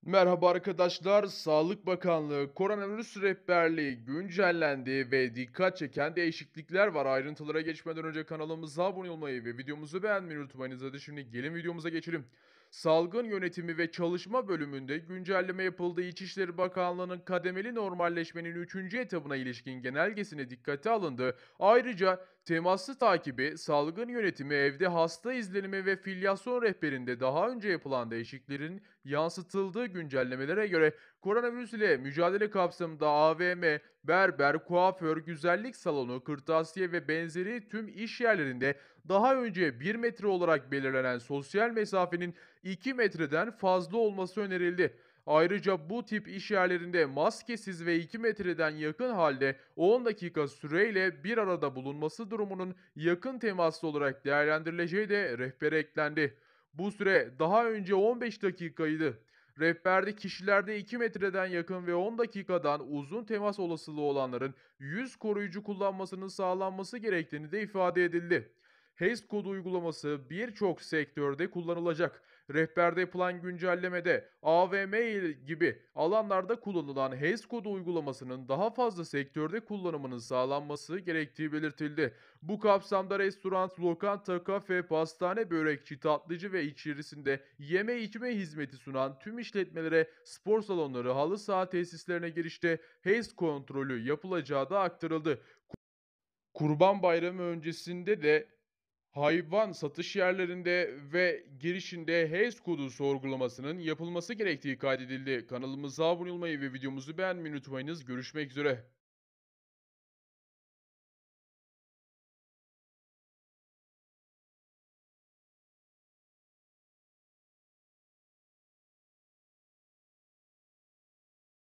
Merhaba arkadaşlar. Sağlık Bakanlığı koronavirüs rehberliği güncellendi ve dikkat çeken değişiklikler var. Ayrıntılara geçmeden önce kanalımıza abone olmayı ve videomuzu beğenmeyi unutmayınız. Hadi şimdi gelin videomuza geçelim. Salgın Yönetimi ve Çalışma bölümünde güncelleme yapıldı. İçişleri Bakanlığı'nın kademeli normalleşmenin 3. etabına ilişkin genelgesine dikkate alındı. Ayrıca temaslı takibi, salgın yönetimi, evde hasta izlenimi ve filyasyon rehberinde daha önce yapılan değişikliklerin yansıtıldığı güncellemelere göre koronavirüs ile mücadele kapsamında AVM, berber, kuaför, güzellik salonu, kırtasiye ve benzeri tüm iş yerlerinde daha önce 1 metre olarak belirlenen sosyal mesafenin 2 metreden fazla olması önerildi. Ayrıca bu tip iş yerlerinde maskesiz ve 2 metreden yakın halde 10 dakika süreyle bir arada bulunması durumunun yakın temaslı olarak değerlendirileceği de rehbere eklendi. Bu süre daha önce 15 dakikaydı. Rehberde kişilerde 2 metreden yakın ve 10 dakikadan uzun temas olasılığı olanların yüz koruyucu kullanmasının sağlanması gerektiğini de ifade edildi. HES kodu uygulaması birçok sektörde kullanılacak. Rehberde yapılan güncellemede AVM gibi alanlarda kullanılan HES kodu uygulamasının daha fazla sektörde kullanımının sağlanması gerektiği belirtildi. Bu kapsamda restoran, lokanta, kafe, pastane, börekçi, tatlıcı ve içerisinde yeme içme hizmeti sunan tüm işletmelere, spor salonları, halı saha tesislerine girişte HES kontrolü yapılacağı da aktarıldı. Kurban Bayramı öncesinde de hayvan satış yerlerinde ve girişinde HES kodu sorgulamasının yapılması gerektiği kaydedildi. Kanalımıza abone olmayı ve videomuzu beğenmeyi unutmayınız. Görüşmek üzere.